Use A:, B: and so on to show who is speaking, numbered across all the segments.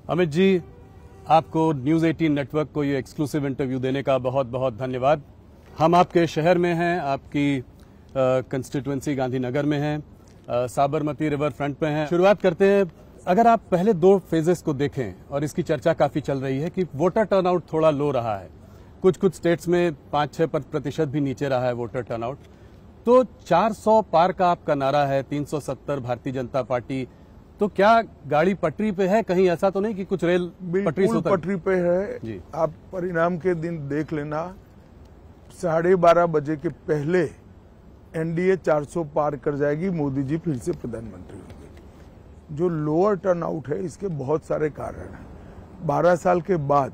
A: अमित जी, आपको news 18 network को ये एक्सक्लूसिव इंटरव्यू देने का बहुत बहुत धन्यवाद। हम आपके शहर में हैं, आपकी कंस्टिट्यूएंसी गांधीनगर में हैं, साबरमती रिवर फ्रंट पे हैं। शुरुआत करते हैं, अगर आप पहले 2 फेजेस को देखें, और इसकी चर्चा काफी चल रही है कि वोटर टर्नआउट थोड़ा लो रहा है, कुछ स्टेट्स में 5-6% भी नीचे रहा है वोटर टर्नआउट। तो 400 पार का आपका नारा है, 370 भारतीय जनता पार्टी, तो क्या गाड़ी पटरी पे है? कहीं ऐसा तो नहीं कि कुछ रेल
B: पटरी पे है जी। आप परिणाम के दिन देख लेना, 12:30 बजे के पहले एनडीए 400 पार कर जाएगी, मोदी जी फिर से प्रधानमंत्री होंगे। जो लोअर टर्नआउट है, इसके बहुत सारे कारण हैं। 12 साल के बाद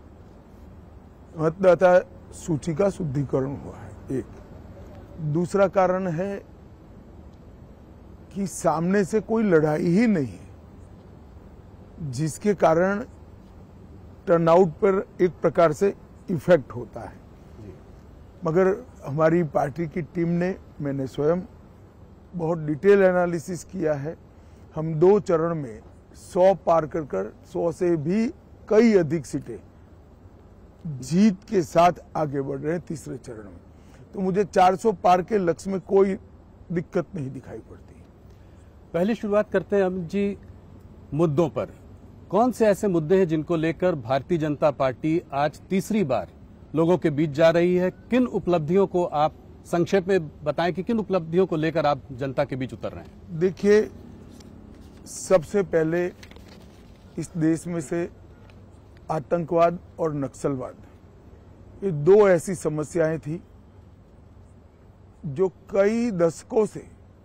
B: मतदाता सूची का शुद्धिकरण हुआ है, एक। दूसरा कारण है कि सामने से कोई लड़ाई ही नहीं है, जिसके कारण टर्नआउट पर एक प्रकार से इफेक्ट होता है। मगर हमारी पार्टी की टीम ने, मैंने स्वयं बहुत डिटेल एनालिसिस किया है। हम 2 चरण में 100 पार कर 100 से भी कई अधिक सीटें जीत के साथ आगे बढ़ रहे हैं तीसरे चरण में। तो मुझे 400 पार के लक्ष्य में कोई दिक्कत नहीं दिखाई पड़ती।
A: पहले शुरुआत करते हैं अमित जी, मुद्दों पर। कौन से ऐसे मुद्दे हैं जिनको लेकर भारतीय जनता पार्टी आज तीसरी बार लोगों के बीच जा रही है? किन उपलब्धियों को आप संक्षेप में बताएं कि किन उपलब्धियों को लेकर आप जनता के बीच उतर रहे हैं?
B: देखिए, सबसे पहले इस देश में से आतंकवाद और नक्सलवाद, ये 2 ऐसी समस्याएं थी जो कई दशकों से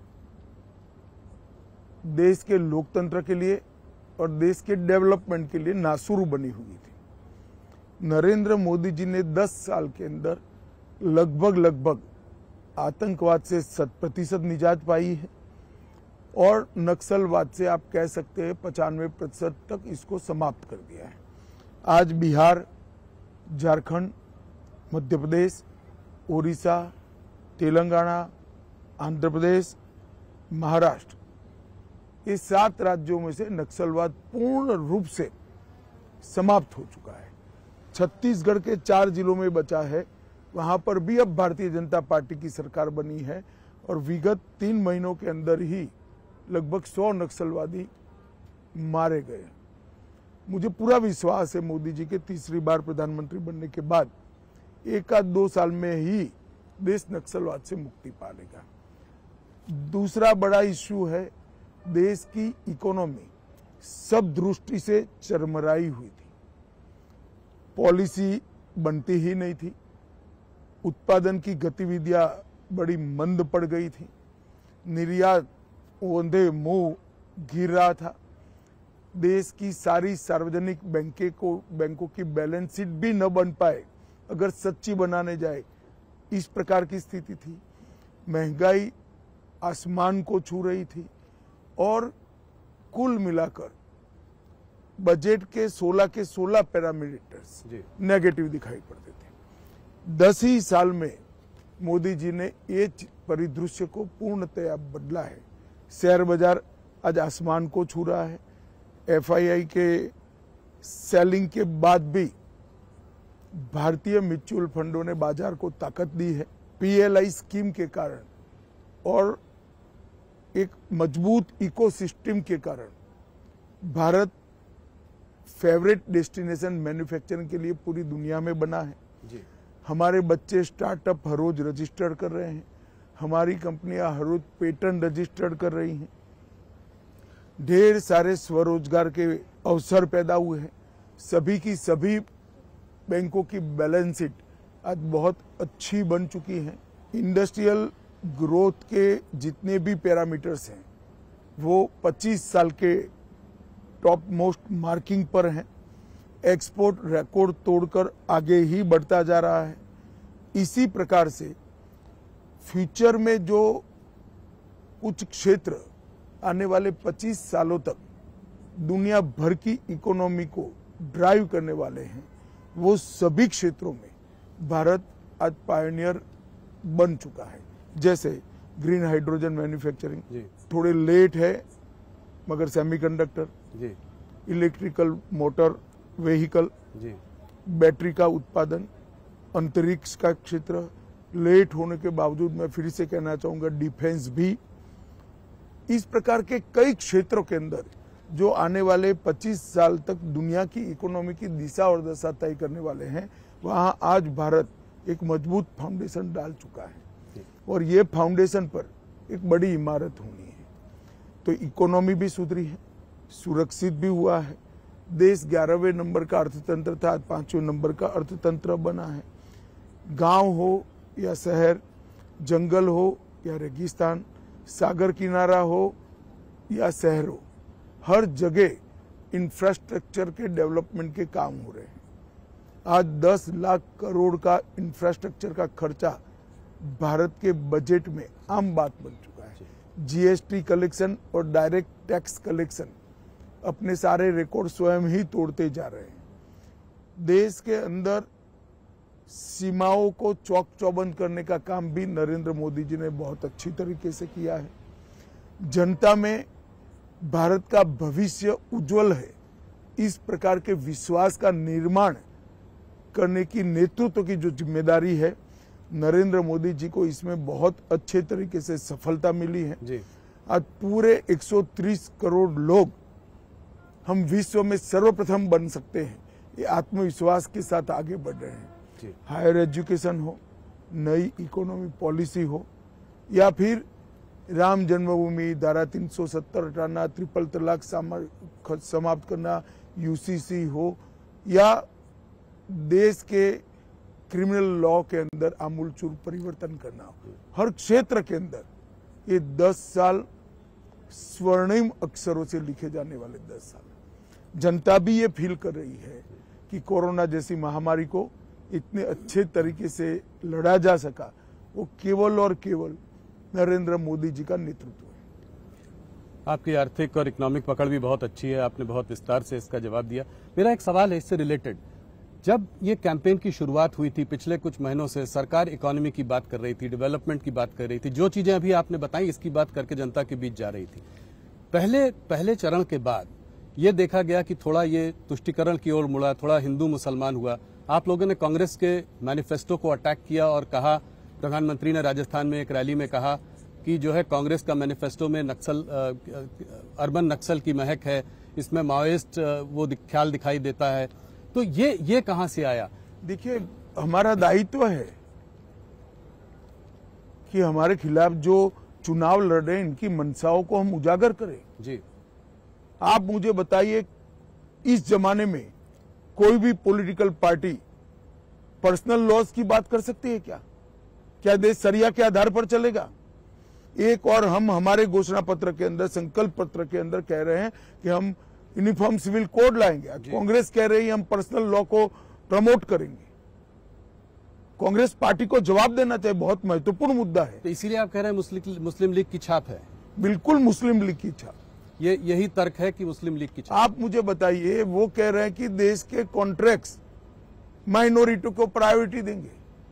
B: देश के लोकतंत्र के लिए और देश के डेवलपमेंट के लिए नासुर बनी हुई थी। नरेंद्र मोदी जी ने 10 साल के अंदर लगभग आतंकवाद से 100% निजात पाई है, और नक्सलवाद से आप कह सकते हैं 95% तक इसको समाप्त कर दिया है। आज बिहार, झारखंड, मध्य प्रदेश, उड़ीसा, तेलंगाना, आंध्र प्रदेश, महाराष्ट्र, ये 7 राज्यों में से नक्सलवाद पूर्ण रूप से समाप्त हो चुका है। छत्तीसगढ़ के 4 जिलों में बचा है, वहां पर भी अब भारतीय जनता पार्टी की सरकार बनी है, और विगत 3 महीनों के अंदर ही लगभग 100 नक्सलवादी मारे गए। मुझे पूरा विश्वास है मोदी जी के तीसरी बार प्रधानमंत्री बनने के बाद 1-2 साल में ही देश नक्सलवाद से मुक्ति पा लेगा। दूसरा बड़ा इश्यू है, देश की इकोनॉमी सब दृष्टि से चरमराई हुई थी। पॉलिसी बनती ही नहीं थी, उत्पादन की गतिविधियां बड़ी मंद पड़ गई थी, निर्यात ओंधे मुंह गिर रहा था, देश की सारी सार्वजनिक बैंकों की बैलेंस शीट भी न बन पाए अगर सच्ची बनाने जाए, इस प्रकार की स्थिति थी। महंगाई आसमान को छू रही थी, और कुल मिलाकर बजट के 16 पैरामीटर्स नेगेटिव दिखाई पड़ते थे। 10 ही साल में मोदी जी ने ये परिदृश्य को पूर्णतया बदला है। शेयर बाजार आज आसमान को छू रहा है। एफआईआई के सेलिंग के बाद भी भारतीय म्यूचुअल फंडों ने बाजार को ताकत दी है। पीएलआई स्कीम के कारण और एक मजबूत इकोसिस्टम के कारण भारत फेवरेट डेस्टिनेशन मैन्युफैक्चरिंग के लिए पूरी दुनिया में बना है जी। हमारे बच्चे स्टार्टअप हर रोज रजिस्टर कर रहे हैं, हमारी कंपनियां हर रोज पेटेंट रजिस्टर्ड कर रही हैं, ढेर सारे स्वरोजगार के अवसर पैदा हुए हैं। सभी की सभी बैंकों की बैलेंस शीट आज बहुत अच्छी बन चुकी है। इंडस्ट्रियल ग्रोथ के जितने भी पैरामीटर्स हैं वो 25 साल के टॉप मोस्ट मार्किंग पर हैं। एक्सपोर्ट रिकॉर्ड तोड़कर आगे ही बढ़ता जा रहा है। इसी प्रकार से फ्यूचर में जो कुछ क्षेत्र आने वाले 25 सालों तक दुनिया भर की इकोनॉमी को ड्राइव करने वाले हैं, वो सभी क्षेत्रों में भारत आज पायनियर बन चुका है। जैसे ग्रीन हाइड्रोजन मैन्युफैक्चरिंग थोड़े लेट है, मगर सेमीकंडक्टर, इलेक्ट्रिकल मोटर व्हीकल,
A: जी
B: बैटरी का उत्पादन, अंतरिक्ष का क्षेत्र, लेट होने के बावजूद मैं फिर से कहना चाहूंगा डिफेंस भी। इस प्रकार के कई क्षेत्रों के अंदर जो आने वाले 25 साल तक दुनिया की इकोनॉमी की दिशा और दशा तय करने वाले हैं, वहां आज भारत एक मजबूत फाउंडेशन डाल चुका है और ये फाउंडेशन पर एक बड़ी इमारत होनी है। तो इकोनॉमी भी सुधरी है, सुरक्षित भी हुआ है, देश 11वें नंबर का अर्थतंत्र था, आज 5वें नंबर का अर्थतंत्र बना है। गांव हो या शहर, जंगल हो या रेगिस्तान, सागर किनारा हो या शहर हो, हर जगह इंफ्रास्ट्रक्चर के डेवलपमेंट के काम हो रहे हैं। आज 10 लाख करोड़ का इंफ्रास्ट्रक्चर का खर्चा भारत के बजट में आम बात बन चुका है। जीएसटी कलेक्शन और डायरेक्ट टैक्स कलेक्शन अपने सारे रिकॉर्ड स्वयं ही तोड़ते जा रहे हैं। देश के अंदर सीमाओं को चौक चौबंद करने का काम भी नरेंद्र मोदी जी ने बहुत अच्छी तरीके से किया है। जनता में भारत का भविष्य उज्जवल है, इस प्रकार के विश्वास का निर्माण करने की नेतृत्व की जो जिम्मेदारी है, नरेंद्र मोदी जी को इसमें बहुत अच्छे तरीके से सफलता मिली है जी। आज पूरे 130 करोड़ लोग हम विश्व में सर्वप्रथम बन सकते हैं, ये आत्मविश्वास के साथ आगे बढ़ रहे हैं। हायर एजुकेशन हो, नई इकोनॉमी पॉलिसी हो, या फिर राम जन्मभूमि, धारा 370 हटाना, ट्रिपल तलाक समाप्त करना, यूसीसी हो, या देश के क्रिमिनल लॉ के अंदर आमूलचूल परिवर्तन करना हो, हर क्षेत्र के अंदर ये 10 साल स्वर्णिम अक्षरों से लिखे जाने वाले 10 साल। जनता भी ये फील कर रही है कि कोरोना जैसी महामारी को इतने अच्छे तरीके से लड़ा जा सका, वो केवल और केवल नरेंद्र मोदी जी का नेतृत्व है।
A: आपकी आर्थिक और इकोनॉमिक पकड़ भी बहुत अच्छी है, आपने बहुत विस्तार से इसका जवाब दिया। मेरा एक सवाल है इससे रिलेटेड, जब ये कैंपेन की शुरुआत हुई थी पिछले कुछ महीनों से, सरकार इकोनॉमी की बात कर रही थी, डेवलपमेंट की बात कर रही थी, जो चीजें अभी आपने बताई इसकी बात करके जनता के बीच जा रही थी। पहले चरण के बाद ये देखा गया कि थोड़ा ये तुष्टीकरण की ओर मुड़ा, थोड़ा हिंदू मुसलमान हुआ। आप लोगों ने कांग्रेस के मैनिफेस्टो को अटैक किया और कहा, प्रधानमंत्री ने राजस्थान में एक रैली में कहा कि जो है कांग्रेस का मैनिफेस्टो में अर्बन नक्सल की महक है, इसमें माओइस्ट वो ख्याल दिखाई देता है। तो ये कहां से आया?
B: देखिए, हमारा दायित्व है कि हमारे खिलाफ जो चुनाव लड़ रहे हैं इनकी मंशाओं को हम उजागर करें
A: जी।
B: आप मुझे बताइए, इस जमाने में कोई भी पॉलिटिकल पार्टी पर्सनल लॉस की बात कर सकती है क्या? क्या देश सरिया के आधार पर चलेगा? एक और हम हमारे घोषणा पत्र के अंदर, संकल्प पत्र के अंदर कह रहे हैं कि हम यूनिफॉर्म सिविल कोड लाएंगे। कांग्रेस कह रही है हम पर्सनल लॉ को प्रमोट करेंगे। कांग्रेस पार्टी को जवाब देना चाहिए, बहुत महत्वपूर्ण मुद्दा है।
A: तो इसीलिए आप कह रहे हैं मुस्लिम लीग की छाप है?
B: बिल्कुल मुस्लिम लीग की छाप।
A: यही तर्क है कि मुस्लिम लीग की छाप।
B: आप मुझे बताइए, वो कह रहे हैं कि देश के कॉन्ट्रैक्ट्स माइनॉरिटी को प्रायोरिटी देंगे।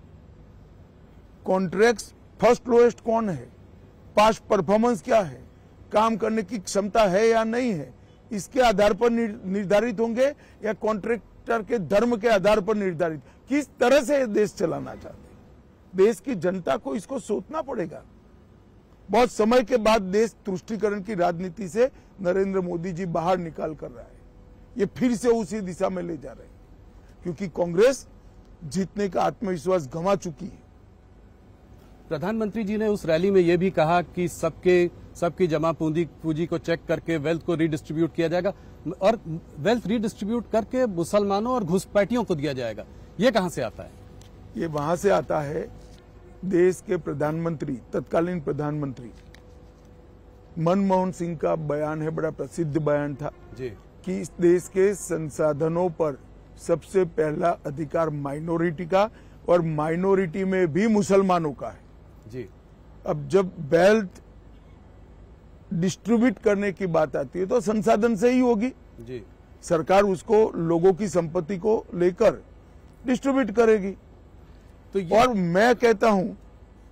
B: कॉन्ट्रैक्ट्स फर्स्ट लोएस्ट कौन है, पास्ट परफॉर्मेंस क्या है, काम करने की क्षमता है या नहीं है, इसके आधार पर निर्धारित होंगे या कॉन्ट्रैक्टर के धर्म के आधार पर निर्धारित? किस तरह से देश चलाना चाहते हैं? देश की जनता को इसको सोचना पड़ेगा। बहुत समय के बाद देश तुष्टीकरण की राजनीति से नरेंद्र मोदी जी बाहर निकाल कर रहा है, ये फिर से उसी दिशा में ले जा रहे हैं, क्योंकि कांग्रेस जीतने का आत्मविश्वास गंवा चुकी है।
A: प्रधानमंत्री जी ने उस रैली में यह भी कहा कि सबकी जमा पूंजी को चेक करके वेल्थ को रिडिस्ट्रीब्यूट किया जाएगा और वेल्थ रिडिस्ट्रीब्यूट करके मुसलमानों और घुसपैठियों को दिया जाएगा। ये कहां से आता है?
B: ये वहां से आता है, देश के प्रधानमंत्री, तत्कालीन प्रधानमंत्री मनमोहन सिंह का बयान है, बड़ा प्रसिद्ध बयान था
A: जी,
B: कि इस देश के संसाधनों पर सबसे पहला अधिकार माइनॉरिटी का और माइनॉरिटी में भी मुसलमानों का है
A: जी।
B: अब जब वेल्थ डिस्ट्रीब्यूट करने की बात आती है तो संसाधन से ही होगी
A: जी।
B: सरकार उसको लोगों की संपत्ति को लेकर डिस्ट्रीब्यूट करेगी। तो और मैं कहता हूं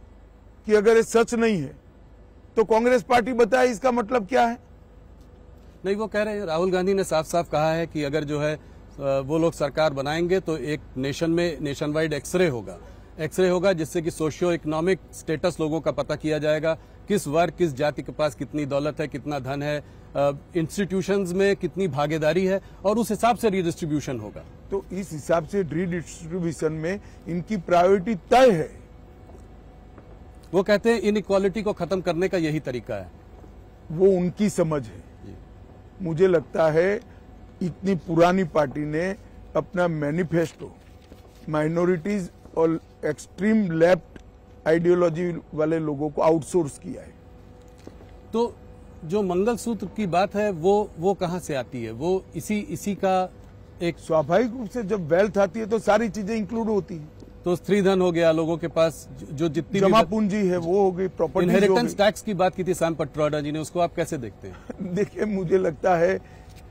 B: कि अगर ये सच नहीं है तो कांग्रेस पार्टी बताए इसका मतलब क्या है।
A: नहीं, वो कह रहे हैं, राहुल गांधी ने साफ साफ कहा है कि अगर जो है वो लोग सरकार बनाएंगे तो एक नेशन वाइड एक्सरे होगा जिससे कि सोशियो इकोनॉमिक स्टेटस लोगों का पता किया जाएगा, किस वर्ग किस जाति के पास कितनी दौलत है, कितना धन है, इंस्टीट्यूशंस में कितनी भागीदारी है, और उस हिसाब से रिडिस्ट्रीब्यूशन होगा।
B: तो इस हिसाब से रिडिस्ट्रीब्यूशन में इनकी प्रायोरिटी तय है।
A: वो कहते हैं इनइक्वालिटी को खत्म करने का यही तरीका है।
B: वो उनकी समझ है। मुझे लगता है इतनी पुरानी पार्टी ने अपना मैनिफेस्टो माइनॉरिटीज और एक्सट्रीम लेफ्ट आइडियोलॉजी वाले लोगों को आउटसोर्स किया है।
A: तो जो मंगलसूत्र की बात है वो कहां से आती है? वो इसी का एक
B: स्वाभाविक रूप से जब वेल्थ आती है तो सारी चीजें इंक्लूड होती हैं।
A: तो स्त्री धन हो गया, लोगों के पास जो जितनी
B: जमा पूंजी है वो हो गई, प्रॉपर्टी।
A: इनहेरिटेंस टैक्स की बात की थी सैम पित्रोदा जी ने, उसको आप कैसे देखते हैं?
B: देखिए, मुझे लगता है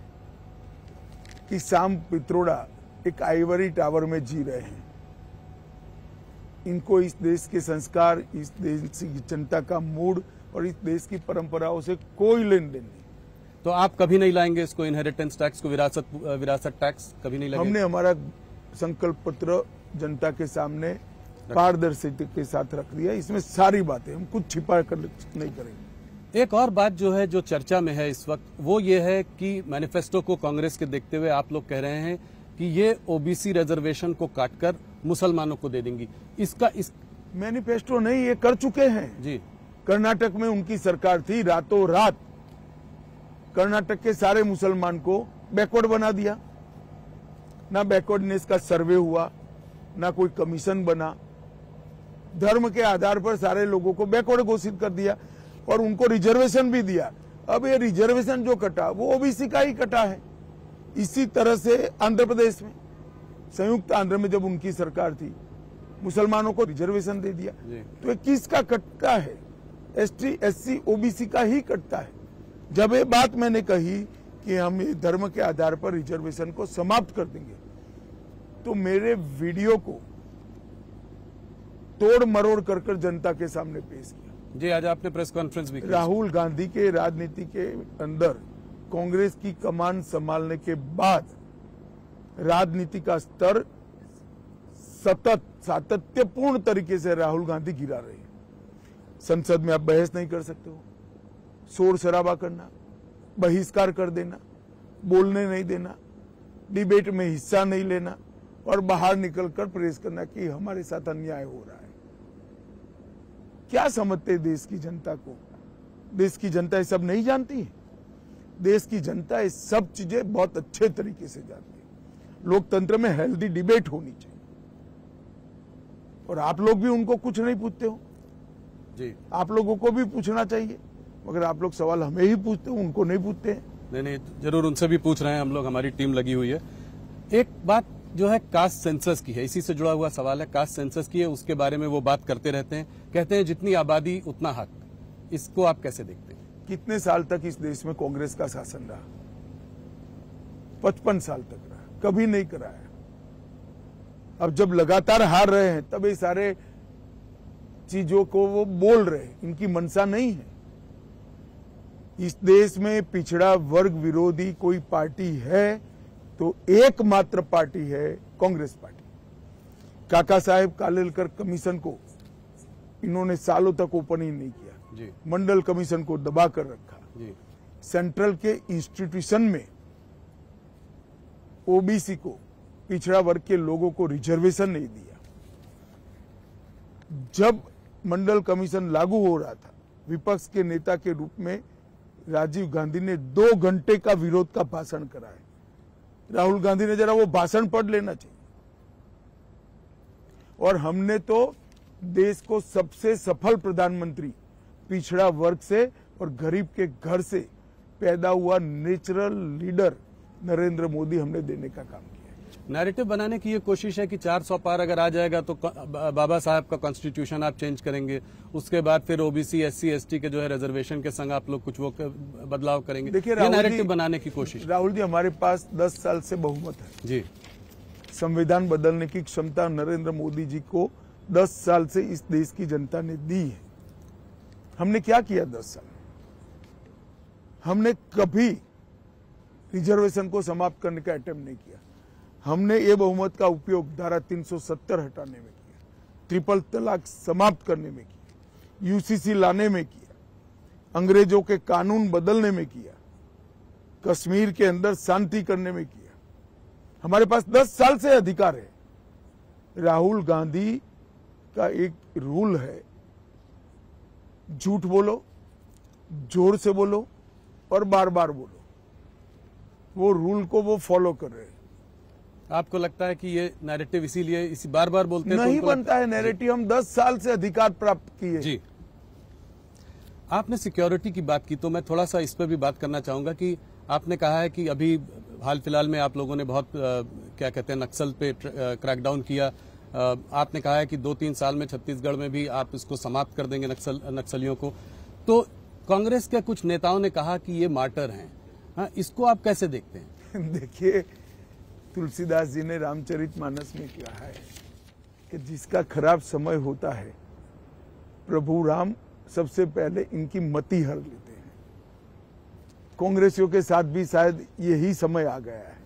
B: कि सैम पित्रोदा एक आइवरी टावर में जी रहे हैं। इनको इस देश के संस्कार, इस देश की जनता का मूड और इस देश की परंपराओं से कोई लेन देन नहीं।
A: तो आप कभी नहीं लाएंगे इसको, इनहेरिटेंस टैक्स को, विरासत टैक्स कभी नहीं लाएंगे?
B: हमने हमारा संकल्प पत्र जनता के सामने पारदर्शिता के साथ रख दिया। इसमें सारी बातें, हम कुछ छिपा कर नहीं करेंगे।
A: एक और बात जो है, जो चर्चा में है इस वक्त, वो ये है कि मैनिफेस्टो को कांग्रेस के देखते हुए आप लोग कह रहे हैं कि ये ओबीसी रिजर्वेशन को काटकर मुसलमानों को दे देंगी। इस
B: मैनिफेस्टो नहीं, ये कर चुके हैं
A: जी।
B: कर्नाटक में उनकी सरकार थी, रातों रात कर्नाटक के सारे मुसलमान को बैकवर्ड बना दिया। ना बैकवर्डनेस का सर्वे हुआ, ना कोई कमीशन बना, धर्म के आधार पर सारे लोगों को बैकवर्ड घोषित कर दिया और उनको रिजर्वेशन भी दिया। अब ये रिजर्वेशन जो कटा वो ओबीसी का ही कटा है। इसी तरह से आंध्र प्रदेश में, संयुक्त आंध्र में जब उनकी सरकार थी, मुसलमानों को रिजर्वेशन दे दिया। तो ये किसका कटता है? एसटी, एससी, ओबीसी का ही कटता है। जब ये बात मैंने कही कि हम ये धर्म के आधार पर रिजर्वेशन को समाप्त कर देंगे, तो मेरे वीडियो को तोड़ मरोड़ कर जनता के सामने पेश किया।
A: जी, आज आपने प्रेस कॉन्फ्रेंस भी की।
B: राहुल गांधी के राजनीति के अंदर कांग्रेस की कमान संभालने के बाद राजनीति का स्तर सतत सातत्यपूर्ण तरीके से राहुल गांधी गिरा रहे हैं। संसद में आप बहस नहीं कर सकते हो, शोर शराबा करना, बहिष्कार कर देना, बोलने नहीं देना, डिबेट में हिस्सा नहीं लेना और बाहर निकलकर प्रेस करना कि हमारे साथ अन्याय हो रहा है। क्या समझते देश की जनता को? देश की जनता ये सब नहीं जानती है। देश की जनता ये सब चीजें बहुत अच्छे तरीके से जानती है। लोकतंत्र में हेल्दी डिबेट होनी चाहिए और आप लोग भी उनको कुछ नहीं पूछते हो
A: जी।
B: आप लोगों को भी पूछना चाहिए, मगर आप लोग सवाल हमें ही पूछते हो, उनको नहीं पूछते हैं।
A: नहीं, जरूर उनसे भी पूछ रहे हैं हम लोग, हमारी टीम लगी हुई है। एक बात जो है कास्ट सेंसस की है, इसी से जुड़ा हुआ सवाल है। कास्ट सेंसस की है, उसके बारे में वो बात करते रहते हैं, कहते हैं जितनी आबादी उतना हक। इसको आप कैसे देखते हैं?
B: कितने साल तक इस देश में कांग्रेस का शासन रहा? 55 साल तक रहा, कभी नहीं कराया। अब जब लगातार हार रहे हैं तब ये सारे चीजों को वो बोल रहे हैं। इनकी मंशा नहीं है। इस देश में पिछड़ा वर्ग विरोधी कोई पार्टी है तो एकमात्र पार्टी है कांग्रेस पार्टी। काका साहेब कालेलकर कमीशन को इन्होंने सालों तक ओपन ही नहीं किया
A: जी।
B: मंडल कमीशन को दबा कर रखा
A: जी।
B: सेंट्रल के इंस्टीट्यूशन में ओबीसी को, पिछड़ा वर्ग के लोगों को रिजर्वेशन नहीं दिया। जब मंडल कमीशन लागू हो रहा था, विपक्ष के नेता के रूप में राजीव गांधी ने 2 घंटे का विरोध का भाषण कराया। राहुल गांधी ने जरा वो भाषण पढ़ लेना चाहिए। और हमने तो देश को सबसे सफल प्रधानमंत्री पिछड़ा वर्ग से और गरीब के घर से पैदा हुआ नेचुरल लीडर नरेंद्र मोदी हमने देने का काम किया।
A: नैरेटिव बनाने की ये कोशिश है कि 400 पार अगर आ जाएगा तो बाबा साहब का कॉन्स्टिट्यूशन आप चेंज करेंगे, उसके बाद फिर ओबीसी, एससी, एसटी के जो है रिजर्वेशन के संग आप लोग कुछ वो बदलाव करेंगे।
B: देखिए,
A: ये नैरेटिव बनाने की कोशिश।
B: राहुल जी, हमारे पास 10 साल से बहुमत है
A: जी।
B: संविधान बदलने की क्षमता नरेंद्र मोदी जी को 10 साल से इस देश की जनता ने दी है। हमने क्या किया 10 साल? हमने कभी रिजर्वेशन को समाप्त करने का अटेम्प्ट नहीं किया। हमने ये बहुमत का उपयोग धारा 370 हटाने में किया, ट्रिपल तलाक समाप्त करने में किया, यूसीसी लाने में किया, अंग्रेजों के कानून बदलने में किया, कश्मीर के अंदर शांति करने में किया। हमारे पास 10 साल से अधिकार है। राहुल गांधी का एक रूल है, झूठ बोलो, जोर से बोलो और बार बार बोलो। वो रूल को वो फॉलो कर रहे हैं।
A: आपको लगता है कि ये नैरेटिव इसीलिए इसी बार बार बोलते हैं?
B: नहीं बनता है नैरेटिव। हम 10 साल से अधिकार प्राप्त किए।
A: जी, आपने सिक्योरिटी की बात की तो मैं थोड़ा सा इस पर भी बात करना चाहूंगा कि आपने कहा है कि अभी हाल फिलहाल में आप लोगों ने बहुत क्या कहते हैं नक्सल पे क्रैकडाउन किया। आपने कहा है कि 2-3 साल में छत्तीसगढ़ में भी आप इसको समाप्त कर देंगे नक्सलियों को। तो कांग्रेस के कुछ नेताओं ने कहा कि ये मार्टर हैं। हाँ, इसको आप कैसे देखते हैं?
B: देखिए, तुलसीदास जी ने रामचरितमानस में कहा है कि जिसका खराब समय होता है प्रभु राम सबसे पहले इनकी मति हर लेते हैं। कांग्रेसियों के साथ भी शायद यही समय आ गया है।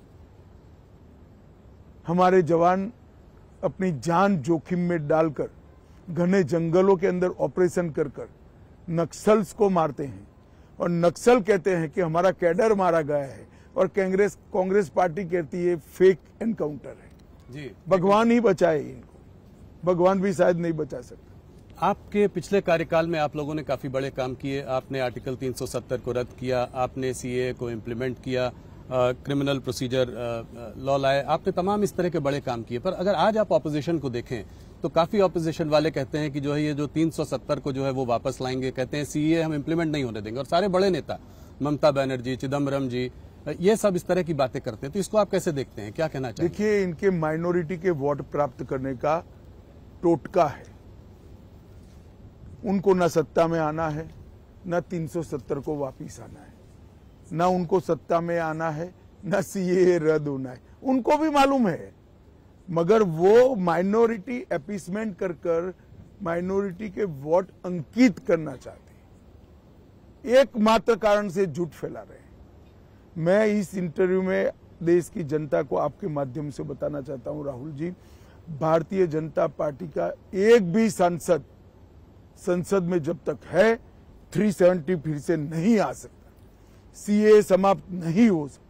B: हमारे जवान अपनी जान जोखिम में डालकर घने जंगलों के अंदर ऑपरेशन कर कर नक्सल्स को मारते हैं और नक्सल कहते हैं कि हमारा कैडर मारा गया है और कांग्रेस पार्टी कहती है फेक एनकाउंटर है।
A: जी,
B: भगवान ही बचाए इनको, भगवान भी शायद नहीं बचा सकता।
A: आपके पिछले कार्यकाल में आप लोगों ने काफी बड़े काम किए। आपने आर्टिकल 370 को रद्द किया, आपने सीएए को इम्प्लीमेंट किया, क्रिमिनल प्रोसीजर लॉ लाए, आपने तमाम इस तरह के बड़े काम किए। पर अगर आज आप ऑपोजिशन को देखें तो काफी ऑपोजिशन वाले कहते हैं कि जो है ये जो 370 को जो है वो वापस लाएंगे, कहते हैं सीएए हम इम्प्लीमेंट नहीं होने देंगे। और सारे बड़े नेता ममता बनर्जी, चिदम्बरम जी, ये सब इस तरह की बातें करते हैं। तो इसको आप कैसे देखते हैं, क्या कहना चाहिए?
B: देखिए, इनके माइनॉरिटी के वोट प्राप्त करने का टोटका है। उनको न सत्ता में आना है, न 370 को वापिस आना है, न उनको सत्ता में आना है, न सीएए रद्द होना है। उनको भी मालूम है, मगर वो माइनॉरिटी अपीसमेंट कर कर माइनॉरिटी के वोट अंकित करना चाहते हैं। एकमात्र कारण से झूठ फैला रहे हैं। मैं इस इंटरव्यू में देश की जनता को आपके माध्यम से बताना चाहता हूं, राहुल जी, भारतीय जनता पार्टी का एक भी सांसद संसद में जब तक है 370 फिर से नहीं आ सकता, सीएए समाप्त नहीं हो सकता।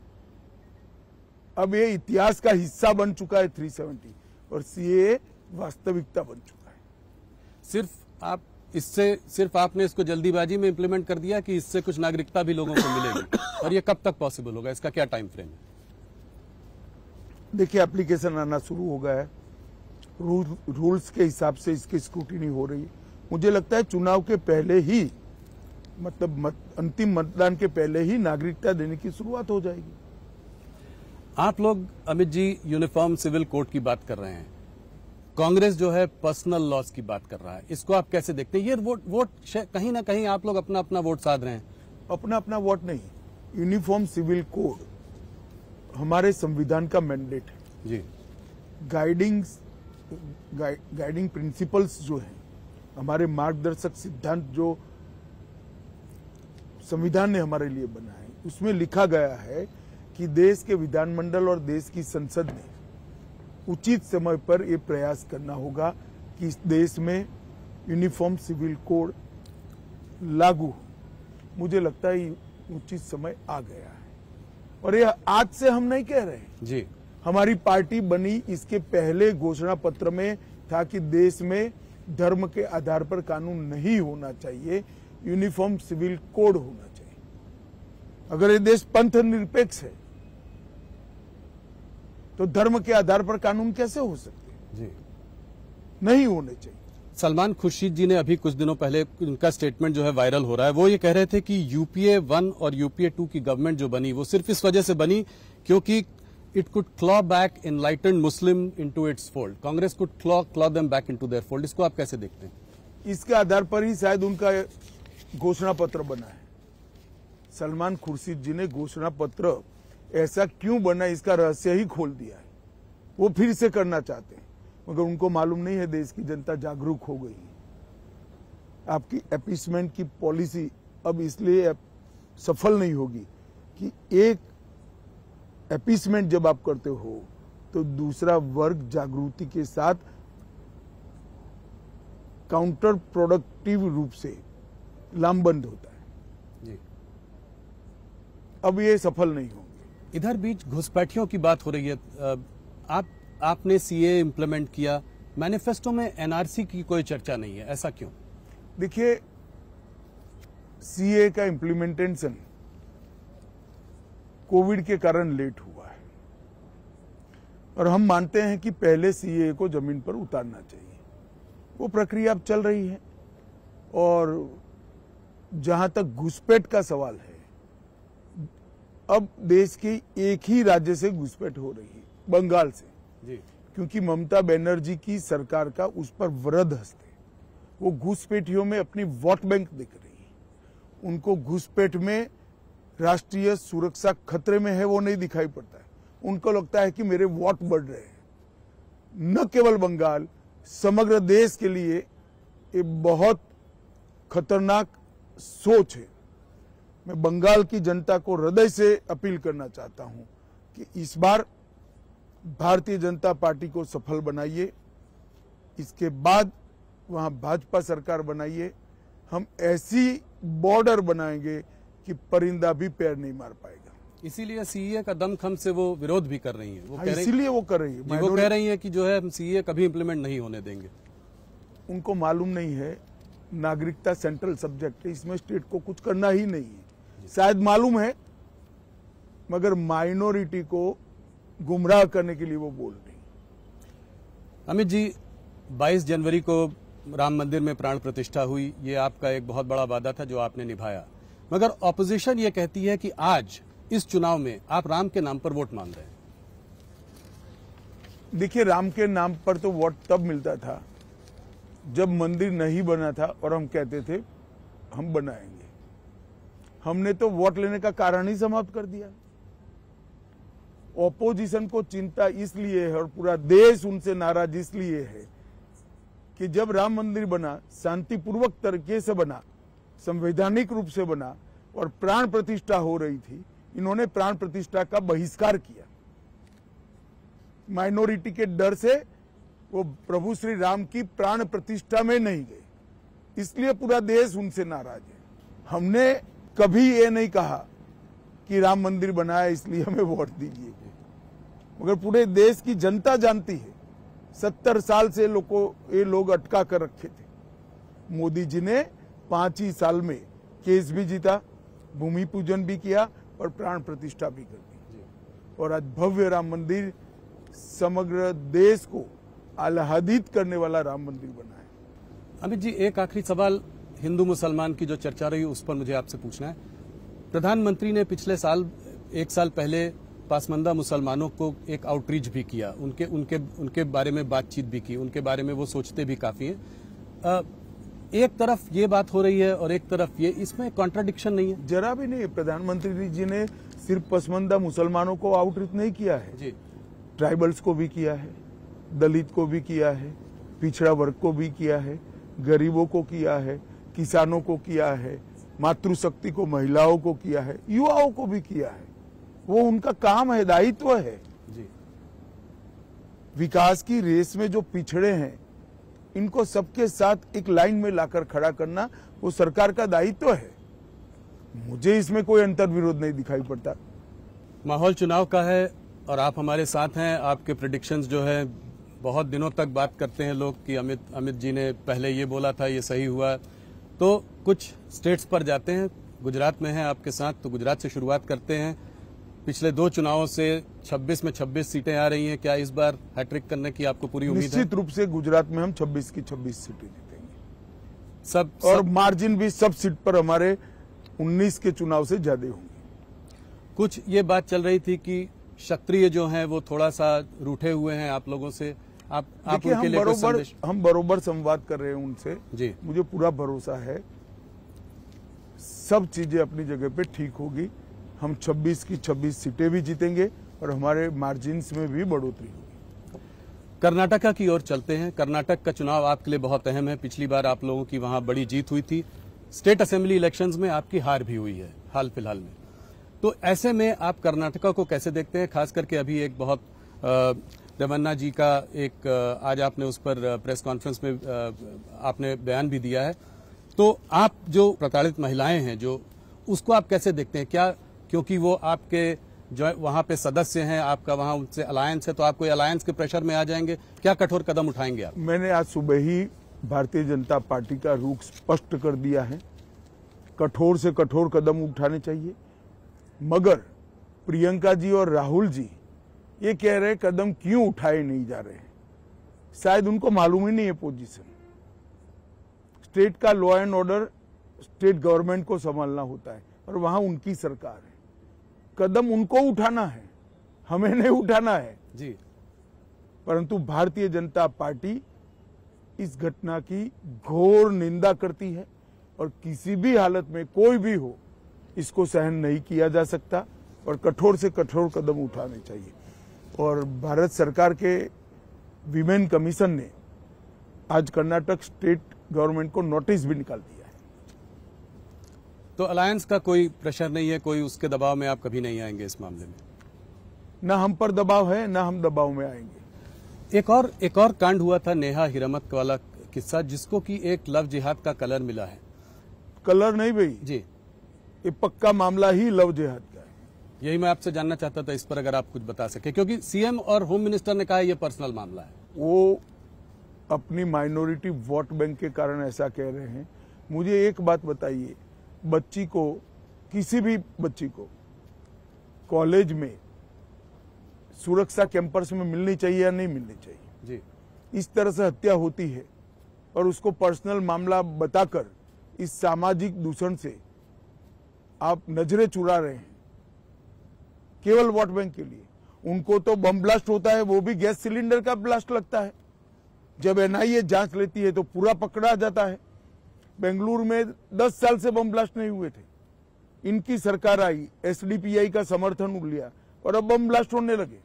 B: अब ये इतिहास का हिस्सा बन चुका है 370 और सीएए वास्तविकता बन चुका है।
A: सिर्फ आपने इसको जल्दीबाजी में इंप्लीमेंट कर दिया कि इससे कुछ नागरिकता भी लोगों को मिलेगी? और ये कब तक पॉसिबल होगा, इसका क्या टाइम फ्रेम है?
B: देखिए, एप्लीकेशन आना शुरू हो गया है, रूल्स के हिसाब से इसकी स्क्रूटिनी हो रही है। मुझे लगता है चुनाव के पहले ही, मतलब अंतिम मतदान के पहले ही नागरिकता देने की शुरुआत हो जाएगी।
A: आप लोग, Amit ji, uniform civil code की बात कर रहे हैं, कांग्रेस जो है पर्सनल लॉज की बात कर रहा है। इसको आप कैसे देखते हैं? ये वोट कहीं ना कहीं आप लोग अपना अपना वोट साध रहे हैं।
B: अपना अपना वोट नहीं, यूनिफॉर्म सिविल कोड हमारे संविधान का मैंडेट है
A: जी।
B: गाइडिंग प्रिंसिपल्स जो है, हमारे मार्गदर्शक सिद्धांत जो संविधान ने हमारे लिए बनाया है, उसमें लिखा गया है कि देश के विधानमंडल और देश की संसद ने उचित समय पर यह प्रयास करना होगा कि इस देश में यूनिफॉर्म सिविल कोड लागू हो। मुझे लगता है उचित समय आ गया है और ये आज से हम नहीं कह रहे हैं
A: जी।
B: हमारी पार्टी बनी इसके पहले घोषणा पत्र में था कि देश में धर्म के आधार पर कानून नहीं होना चाहिए, यूनिफॉर्म सिविल कोड होना चाहिए। अगर ये देश पंथ निरपेक्ष है तो धर्म के आधार पर कानून कैसे हो सकते हैं?
A: जी,
B: नहीं होने चाहिए।
A: सलमान खुर्शीद जी ने अभी कुछ दिनों पहले उनका स्टेटमेंट जो है वायरल हो रहा है। वो ये कह रहे थे कि यूपीए 1 और यूपीए 2 की गवर्नमेंट जो बनी वो सिर्फ इस वजह से बनी क्योंकि it could claw back enlightened Muslim into its fold. Congress could claw them back into their fold. इसको आप कैसे देखते हैं?
B: इसके आधार पर ही शायद उनका घोषणा पत्र बना है। सलमान खुर्शीद जी ने घोषणा पत्र ऐसा क्यों बना, इसका रहस्य ही खोल दिया है। वो फिर से करना चाहते हैं मगर उनको मालूम नहीं है देश की जनता जागरूक हो गई है। आपकी अपीसमेंट की पॉलिसी अब इसलिए सफल नहीं होगी कि एक एपीसमेंट जब आप करते हो तो दूसरा वर्ग जागृति के साथ काउंटर प्रोडक्टिव रूप से लामबंद होता है।
A: जी।
B: अब ये सफल नहीं होंगे।
A: इधर बीच घुसपैठियों की बात हो रही है। आपने सीए इम्प्लीमेंट किया, मैनिफेस्टो में एनआरसी की कोई चर्चा नहीं है, ऐसा क्यों?
B: देखिए, सीए का इम्प्लीमेंटेशन कोविड के कारण लेट हुआ है और हम मानते हैं कि पहले सीए को जमीन पर उतारना चाहिए। वो प्रक्रिया अब चल रही है और जहां तक घुसपैठ का सवाल है, अब देश के एक ही राज्य से घुसपैठ हो रही है, बंगाल से।
A: जी।
B: क्योंकि ममता बनर्जी की सरकार का उस पर वृहद हस्त है। वो घुसपैठियों में अपनी वोट बैंक दिख रही है। उनको घुसपैठ में राष्ट्रीय सुरक्षा खतरे में है, वो नहीं दिखाई पड़ता है। उनको लगता है कि मेरे वोट बढ़ रहे हैं। न केवल बंगाल, समग्र देश के लिए ये बहुत खतरनाक सोच है। मैं बंगाल की जनता को हृदय से अपील करना चाहता हूं कि इस बार भारतीय जनता पार्टी को सफल बनाइए, इसके बाद वहां भाजपा सरकार बनाइए। हम ऐसी बॉर्डर बनाएंगे कि परिंदा भी पैर नहीं मार पाएगा।
A: इसीलिए सीए का दमखम से वो विरोध भी कर रही हैं। वो
B: इसीलिए वो कर रही है।
A: वो कह रही है कि जो है हम सीए कभी इम्प्लीमेंट नहीं होने देंगे।
B: उनको मालूम नहीं है नागरिकता सेंट्रल सब्जेक्ट है, इसमें स्टेट को कुछ करना ही नहीं है। शायद मालूम है मगर माइनॉरिटी को गुमराह करने के लिए वो बोल रही।
A: अमित जी, 22 जनवरी को राम मंदिर में प्राण प्रतिष्ठा हुई, ये आपका एक बहुत बड़ा वादा था जो आपने निभाया, मगर ऑपोजिशन ये कहती है कि आज इस चुनाव में आप राम के नाम पर वोट मांग रहे हैं।
B: देखिए, राम के नाम पर तो वोट तब मिलता था जब मंदिर नहीं बना था और हम कहते थे हम बनाएंगे। हमने तो वोट लेने का कारण ही समाप्त कर दिया। ऑपोजिशन को चिंता इसलिए है और पूरा देश उनसे नाराज इसलिए है कि जब राम मंदिर बना, शांतिपूर्वक तरीके से बना, संवैधानिक रूप से बना और प्राण प्रतिष्ठा हो रही थी, इन्होंने प्राण प्रतिष्ठा का बहिष्कार किया। माइनॉरिटी के डर से वो प्रभु श्री राम की प्राण प्रतिष्ठा में नहीं गए, इसलिए पूरा देश उनसे नाराज है। हमने कभी ये नहीं कहा कि राम मंदिर बनाया इसलिए हमें वोट दीजिए, मगर पूरे देश की जनता जानती है 70 साल से ये लोग अटका कर रखे थे। मोदी जी ने 5 ही साल में केस भी जीता, भूमि पूजन भी किया और प्राण प्रतिष्ठा भी कर दी और आज भव्य राम मंदिर, समग्र देश को आह्लादित करने वाला राम मंदिर बना है।
A: अमित जी, एक आखिरी सवाल हिंदू मुसलमान की जो चर्चा रही उस पर मुझे आपसे पूछना है। प्रधानमंत्री ने पिछले साल, 1 साल पहले पासमानदा मुसलमानों को एक आउटरीच भी किया, उनके बारे में बातचीत भी की, उनके बारे में वो सोचते भी काफी हैं। एक तरफ ये बात हो रही है और एक तरफ ये, इसमें कॉन्ट्राडिक्शन नहीं है?
B: जरा भी नहीं। प्रधानमंत्री जी ने सिर्फ पसमानदा मुसलमानों को आउटरीच नहीं किया है
A: जी,
B: ट्राइबल्स को भी किया है, दलित को भी किया है, पिछड़ा वर्ग को भी किया है, गरीबों को किया है, किसानों को किया है, मातृशक्ति को, महिलाओं को किया है, युवाओं को भी किया है। वो उनका काम है, दायित्व है
A: जी।
B: विकास की रेस में जो पिछड़े हैं इनको सबके साथ एक लाइन में लाकर खड़ा करना वो सरकार का दायित्व है। मुझे इसमें कोई अंतर विरोध नहीं दिखाई पड़ता।
A: माहौल चुनाव का है और आप हमारे साथ हैं। आपके प्रेडिक्शंस जो है, बहुत दिनों तक बात करते हैं लोग कि अमित जी ने पहले ये बोला था, ये सही हुआ। तो कुछ स्टेट्स पर जाते हैं, गुजरात में हैं आपके साथ, तो गुजरात से शुरुआत करते हैं। पिछले 2 चुनावों से 26 में 26 सीटें आ रही हैं, क्या इस बार हैट्रिक करने की आपको पूरी उम्मीद है?
B: निश्चित रूप से गुजरात में हम 26 की 26 सीटें जीतेंगे और मार्जिन भी सब सीट पर हमारे 19 के चुनाव से ज्यादा होंगे।
A: कुछ ये बात चल रही थी कि क्षत्रिय जो हैं वो थोड़ा सा रूठे हुए हैं आप लोगों से, आप उनके लिए कुछ संदेश?
B: हम बरोबर संवाद कर रहे हैं उनसे
A: जी।
B: मुझे पूरा भरोसा है सब चीजें अपनी जगह पे ठीक होगी। हम 26 की 26 सीटें भी जीतेंगे और हमारे मार्जिन्स में भी बढ़ोतरी होगी।
A: कर्नाटका की ओर चलते हैं। कर्नाटक का चुनाव आपके लिए बहुत अहम है। पिछली बार आप लोगों की वहां बड़ी जीत हुई थी। स्टेट असेंबली इलेक्शंस में आपकी हार भी हुई है हाल फिलहाल में। तो ऐसे में आप कर्नाटका को कैसे देखते हैं? खास करके अभी एक बहुत रेवन्ना जी का एक आज आपने उस पर प्रेस कॉन्फ्रेंस में आपने बयान भी दिया है। तो आप जो प्रताड़ित महिलाएं हैं जो उसको आप कैसे देखते हैं? क्या क्योंकि वो आपके जो वहां पे सदस्य हैं, आपका वहां उनसे अलायंस है, तो आप कोई अलायंस के प्रेशर में आ जाएंगे? क्या कठोर कदम उठाएंगे आप?
B: मैंने आज सुबह ही भारतीय जनता पार्टी का रुख स्पष्ट कर दिया है। कठोर से कठोर कदम उठाने चाहिए, मगर प्रियंका जी और राहुल जी ये कह रहे कदम क्यों उठाए नहीं जा रहे हैं। शायद उनको मालूम ही नहीं है पोजीशन। स्टेट का law and order state government को संभालना होता है और वहां उनकी सरकार है। कदम उनको उठाना है, हमें नहीं उठाना है
A: जी।
B: परंतु भारतीय जनता पार्टी इस घटना की घोर निंदा करती है और किसी भी हालत में कोई भी हो इसको सहन नहीं किया जा सकता और कठोर से कठोर कदम उठाने चाहिए। और भारत सरकार के विमेन कमीशन ने आज कर्नाटक स्टेट गवर्नमेंट को नोटिस भी निकाल दिया है।
A: तो अलायंस का कोई प्रेशर नहीं है, कोई उसके दबाव में आप कभी नहीं आएंगे इस मामले में?
B: ना हम पर दबाव है, ना हम दबाव में आएंगे।
A: एक और कांड हुआ था, नेहा हिरामत वाला किस्सा, जिसको कि एक लव जिहाद का कलर मिला है।
B: कलर नहीं भाई
A: जी,
B: ये पक्का मामला ही लव जिहाद का है।
A: यही मैं आपसे जानना चाहता था, इस पर अगर आप कुछ बता सके, क्योंकि सीएम और होम मिनिस्टर ने कहा ये पर्सनल मामला है।
B: वो अपनी माइनॉरिटी वोट बैंक के कारण ऐसा कह रहे हैं। मुझे एक बात बताइए, बच्ची को, किसी भी बच्ची को कॉलेज में सुरक्षा कैंपस में मिलनी चाहिए या नहीं मिलनी चाहिए?
A: जी।
B: इस तरह से हत्या होती है और उसको पर्सनल मामला बताकर इस सामाजिक दूषण से आप नजरें चुरा रहे हैं केवल वोट बैंक के लिए। उनको तो बम ब्लास्ट होता है, वो भी गैस सिलेंडर का ब्लास्ट लगता है। जब एनआईए जांच लेती है तो पूरा पकड़ा जाता है। बेंगलुरु में 10 साल से बम ब्लास्ट नहीं हुए थे। इनकी सरकार आई, एसडीपीआई का समर्थन लिया और अब बम ब्लास्ट होने लगे।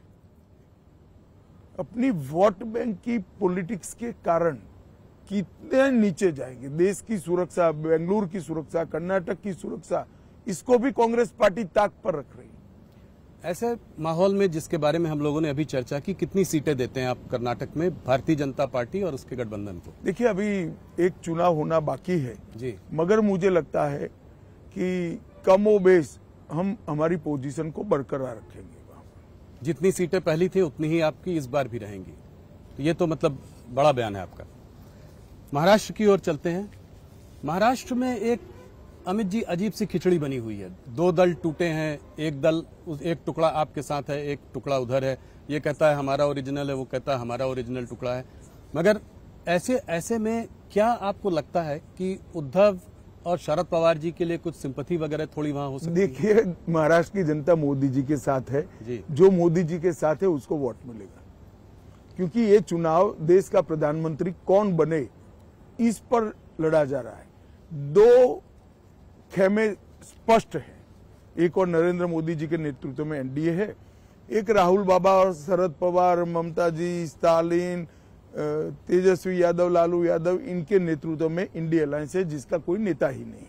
B: अपनी वोट बैंक की पॉलिटिक्स के कारण कितने नीचे जाएंगे। देश की सुरक्षा, बेंगलुरु की सुरक्षा, कर्नाटक की सुरक्षा, इसको भी कांग्रेस पार्टी ताक पर रख रही है।
A: ऐसे माहौल में जिसके बारे में हम लोगों ने अभी चर्चा की, कितनी सीटें देते हैं आप कर्नाटक में भारतीय जनता पार्टी और उसके गठबंधन को? देखिए,
B: अभी एक चुनाव होना बाकी है
A: जी,
B: मगर मुझे लगता है कि कमोबेश हम हमारी पोजीशन को बरकरार रखेंगे।
A: जितनी सीटें पहली थी उतनी ही आपकी इस बार भी रहेंगी। तो ये तो मतलब बड़ा बयान है आपका। महाराष्ट्र की ओर चलते हैं। महाराष्ट्र में एक अमित जी अजीब सी खिचड़ी बनी हुई है। दो दल टूटे हैं, एक टुकड़ा आपके साथ है, एक टुकड़ा उधर है। ये कहता है हमारा ओरिजिनल है, वो कहता है हमारा ओरिजिनल टुकड़ा है। मगर ऐसे में क्या आपको लगता है कि उद्धव और शरद पवार जी के लिए कुछ सिंपैथी वगैरह थोड़ी वहां हो सकती है?
B: देखिए, महाराष्ट्र की जनता मोदी जी के साथ है
A: जी। जो
B: जो मोदी जी के साथ है उसको वोट मिलेगा, क्योंकि ये चुनाव देश का प्रधानमंत्री कौन बने इस पर लड़ा जा रहा है। दो खेमे स्पष्ट है, एक और नरेंद्र मोदी जी के नेतृत्व में एनडीए है, एक राहुल बाबा और शरद पवार, ममता जी, स्टालिन, तेजस्वी यादव, लालू यादव, इनके नेतृत्व में इंडिया अलायंस है जिसका कोई नेता ही नहीं।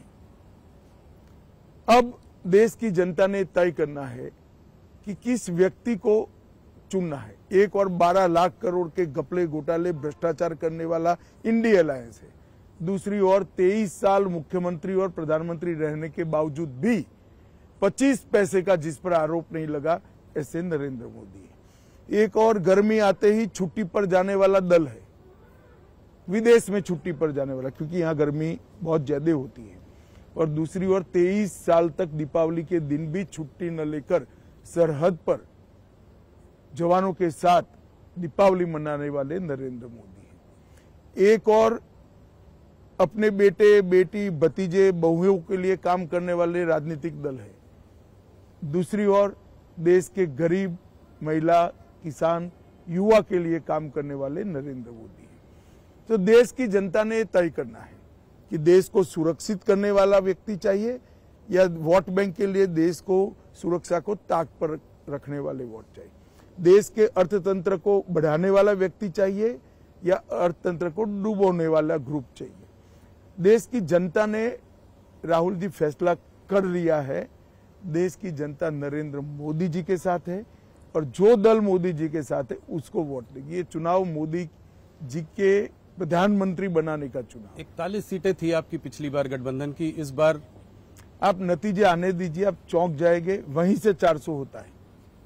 B: अब देश की जनता ने तय करना है कि किस व्यक्ति को चुनना है। एक और 12 लाख करोड़ के घपले घोटाले भ्रष्टाचार करने वाला इंडिया अलायंस है, दूसरी ओर 23 साल मुख्यमंत्री और प्रधानमंत्री रहने के बावजूद भी 25 पैसे का जिस पर आरोप नहीं लगा, ऐसे नरेंद्र मोदी है। एक और गर्मी आते ही छुट्टी पर जाने वाला दल है, विदेश में छुट्टी पर जाने वाला, क्योंकि यहाँ गर्मी बहुत ज्यादा होती है। और दूसरी ओर 23 साल तक दीपावली के दिन भी छुट्टी न लेकर सरहद पर जवानों के साथ दीपावली मनाने वाले नरेंद्र मोदी है। एक और अपने बेटे, बेटी, भतीजे, बहुओं के लिए काम करने वाले राजनीतिक दल है। दूसरी ओर देश के गरीब, महिला, किसान, युवा के लिए काम करने वाले नरेंद्र मोदी है। तो देश की जनता ने तय करना है कि देश को सुरक्षित करने वाला व्यक्ति चाहिए या वोट बैंक के लिए देश को सुरक्षा को ताक पर रखने वाले वोट चाहिए। देश के अर्थतंत्र को बढ़ाने वाला व्यक्ति चाहिए या अर्थतंत्र को डुबोने वाला ग्रुप चाहिए। देश की जनता ने, राहुल जी, फैसला कर लिया है। देश की जनता नरेंद्र मोदी जी के साथ है और जो दल मोदी जी के साथ है उसको वोट देगी। ये चुनाव मोदी जी के प्रधानमंत्री बनाने का चुनाव।
A: 41 सीटें थी आपकी पिछली बार गठबंधन की, इस बार
B: आप नतीजे आने दीजिए, आप चौंक जाएंगे, वहीं से 400 होता है।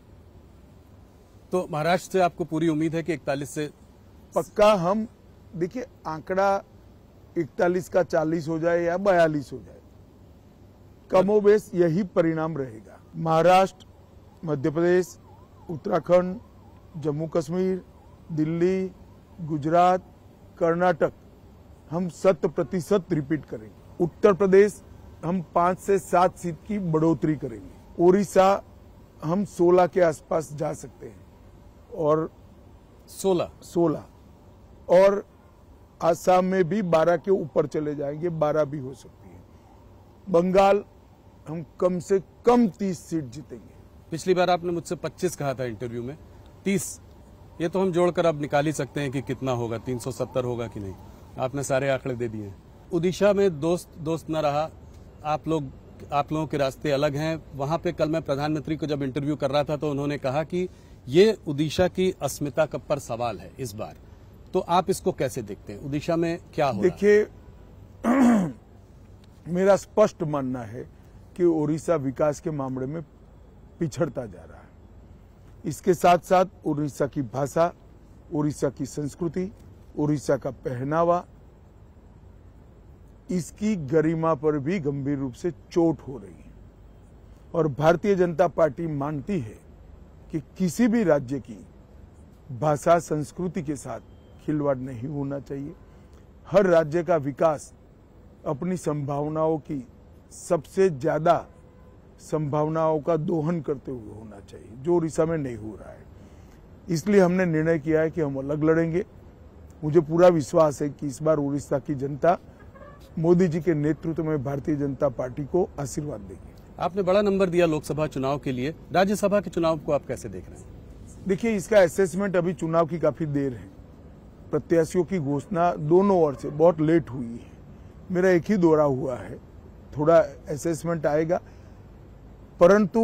A: तो महाराष्ट्र से आपको पूरी उम्मीद है कि 41 से
B: पक्का हम देखिए, आंकड़ा 41 का 40 हो जाए या 42 हो जाए, कमोबेश यही परिणाम रहेगा। महाराष्ट्र, मध्य प्रदेश, उत्तराखंड, जम्मू कश्मीर, दिल्ली, गुजरात, कर्नाटक हम 100% रिपीट करेंगे। उत्तर प्रदेश हम 5 से 7 सीट की बढ़ोतरी करेंगे। उड़ीसा हम 16 के आसपास जा सकते हैं और 16 और आसाम में भी 12 के ऊपर चले जाएंगे, 12 भी हो सकती है। बंगाल हम कम से कम 30 सीट जीतेंगे।
A: पिछली बार आपने मुझसे 25 कहा था इंटरव्यू में, 30 ये तो हम जोड़कर अब निकाल ही सकते हैं कि कितना होगा, 370 होगा कि नहीं। आपने सारे आंकड़े दे दिए हैं। उड़ीसा में दोस्त न रहा, आप लोगों के रास्ते अलग हैं। वहां पे कल मैं प्रधानमंत्री को जब इंटरव्यू कर रहा था तो उन्होंने कहा कि ये उड़ीसा की अस्मिता का पर सवाल है इस बार। तो आप इसको कैसे देखते हैं, उड़ीसा में क्या हो रहा है?
B: देखिए मेरा स्पष्ट मानना है कि उड़ीसा विकास के मामले में पिछड़ता जा रहा है। इसके साथ साथ उड़ीसा की भाषा, उड़ीसा की संस्कृति, उड़ीसा का पहनावा, इसकी गरिमा पर भी गंभीर रूप से चोट हो रही है। और भारतीय जनता पार्टी मानती है कि किसी भी राज्य की भाषा, संस्कृति के साथ खिलवाड़ नहीं होना चाहिए। हर राज्य का विकास अपनी संभावनाओं की सबसे ज्यादा संभावनाओं का दोहन करते हुए होना चाहिए, जो उड़ीसा में नहीं हो रहा है। इसलिए हमने निर्णय किया है कि हम अलग लड़ेंगे। मुझे पूरा विश्वास है कि इस बार उड़ीसा की जनता मोदी जी के नेतृत्व में भारतीय जनता पार्टी को आशीर्वाद देगी।
A: आपने बड़ा नंबर दिया लोकसभा चुनाव के लिए, राज्यसभा के चुनाव को आप कैसे देख रहे हैं?
B: देखिए, इसका असेसमेंट अभी चुनाव की काफी देर है। प्रत्याशियों की घोषणा दोनों ओर से बहुत लेट हुई है। मेरा एक ही दौरा हुआ है, थोड़ा असेसमेंट आएगा, परंतु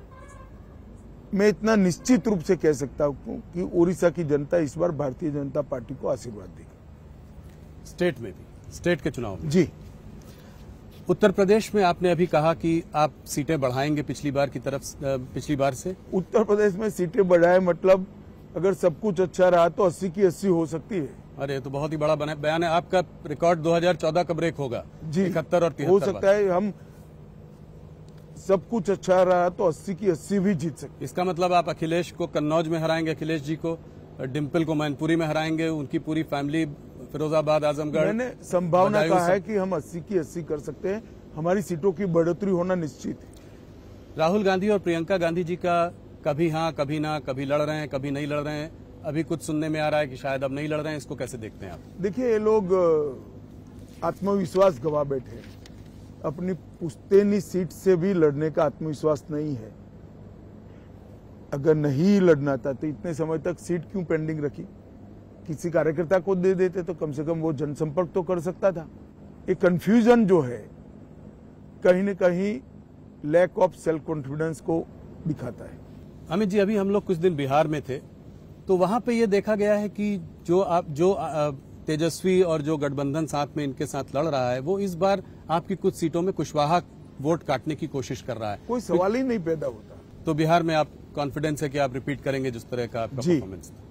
B: मैं इतना निश्चित रूप से कह सकता हूं कि उड़ीसा की जनता इस बार भारतीय जनता पार्टी को आशीर्वाद देगी।
A: स्टेट में भी, स्टेट के चुनाव में
B: जी।
A: उत्तर प्रदेश में आपने अभी कहा कि आप सीटें बढ़ाएंगे पिछली बार से। उत्तर
B: प्रदेश में सीटें बढ़ाए मतलब अगर सब कुछ अच्छा रहा तो 80 की 80 हो सकती है।
A: अरे तो बहुत ही बड़ा बयान है आपका। रिकॉर्ड 2014 का ब्रेक होगा
B: जी,
A: 71 और 73
B: हो सकता है। हम सब कुछ अच्छा रहा तो 80 की 80 भी जीत सकते।
A: इसका मतलब आप अखिलेश को कन्नौज में हराएंगे, अखिलेश जी को, डिम्पल को मैनपुरी में हराएंगे, उनकी पूरी फैमिली फिरोजाबाद, आजमगढ़।
B: मैंने संभावना कहा है कि हम 80 की 80 कर सकते हैं। हमारी सीटों की बढ़ोतरी होना निश्चित है।
A: राहुल गांधी और प्रियंका गांधी जी का कभी हाँ कभी ना, कभी लड़ रहे हैं कभी नहीं लड़ रहे हैं, अभी कुछ सुनने में आ रहा है कि शायद अब नहीं लड़ रहे हैं, इसको कैसे देखते हैं आप?
B: देखिए, ये लोग आत्मविश्वास गवा बैठे हैं। अपनी पुश्तैनी सीट से भी लड़ने का आत्मविश्वास नहीं है। अगर नहीं लड़ना था तो इतने समय तक सीट क्यों पेंडिंग रखी? किसी कार्यकर्ता को दे देते तो कम से कम वो जनसंपर्क तो कर सकता था। ये कंफ्यूजन जो है कहीं न कहीं लैक ऑफ सेल्फ कॉन्फिडेंस को दिखाता है।
A: अमित जी, अभी हम लोग कुछ दिन बिहार में थे तो वहां पे ये देखा गया है कि जो तेजस्वी और जो गठबंधन साथ में इनके साथ लड़ रहा है वो इस बार आपकी कुछ सीटों में कुशवाहा वोट काटने की कोशिश कर रहा है।
B: कोई सवाल ही नहीं पैदा होता।
A: तो बिहार में आप कॉन्फिडेंस है कि आप रिपीट करेंगे जिस तरह का आपका परफॉर्मेंस था?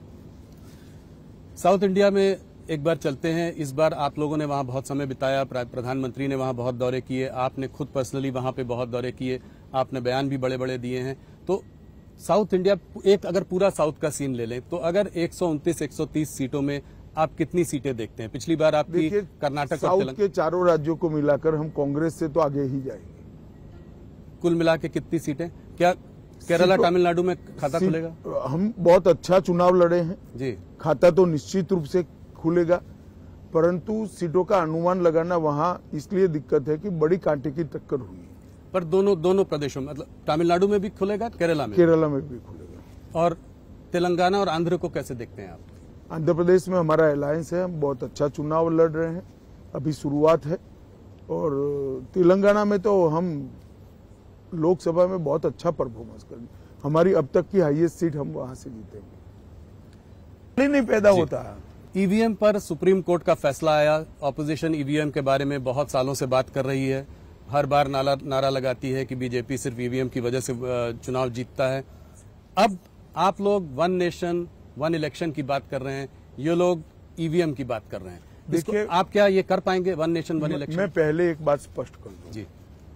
A: साउथ इंडिया में एक बार चलते हैं। इस बार आप लोगों ने वहां बहुत समय बिताया, प्रधानमंत्री ने वहां बहुत दौरे किए, आपने खुद पर्सनली वहां पे बहुत दौरे किए, आपने बयान भी बड़े बड़े दिए हैं। तो साउथ इंडिया, एक अगर पूरा साउथ का सीन ले लें तो अगर 129-130 सीटों में आप कितनी सीटें देखते हैं? पिछली बार आपकी कर्नाटक और
B: साउथ के चारों राज्यों को मिलाकर हम कांग्रेस से तो आगे ही जाएंगे।
A: कुल मिला के कितनी सीटें? क्या केरला, तमिलनाडु में खाता खुलेगा?
B: हम बहुत अच्छा चुनाव लड़े हैं
A: जी,
B: खाता तो निश्चित रूप से खुलेगा, परंतु सीटों का अनुमान लगाना वहां इसलिए दिक्कत है कि बड़ी कांटे की टक्कर हुई है।
A: पर दोनों प्रदेशों में, मतलब तमिलनाडु में भी खुलेगा, केरला में
B: भी खुलेगा।
A: और तेलंगाना और आंध्र को कैसे देखते हैं आप?
B: आंध्र प्रदेश में हमारा अलायंस है, हम बहुत अच्छा चुनाव लड़ रहे हैं, अभी शुरुआत है। और तेलंगाना में तो हम लोकसभा में बहुत अच्छा परफॉर्मेंस करेंगे। हमारी अब तक की हाईएस्ट सीट हम वहां से जीतेंगे। नहीं पैदा होता।
A: ईवीएम पर सुप्रीम कोर्ट का फैसला आया। ऑपोजिशन ईवीएम के बारे में बहुत सालों से बात कर रही है, हर बार नारा लगाती है कि बीजेपी सिर्फ ईवीएम की वजह से चुनाव जीतता है। अब आप लोग वन नेशन वन इलेक्शन की बात कर रहे हैं, ये लोग ईवीएम की बात कर रहे हैं। देखिए, आप क्या ये कर पाएंगे वन नेशन वन इलेक्शन?
B: मैं पहले एक बात स्पष्ट कर दूं
A: जी।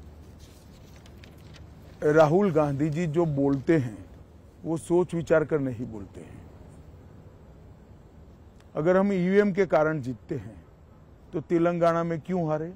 B: राहुल गांधी जी जो बोलते हैं वो सोच विचार कर नहीं बोलते हैं। अगर हम ईवीएम के कारण जीतते हैं तो तेलंगाना में क्यों हारे,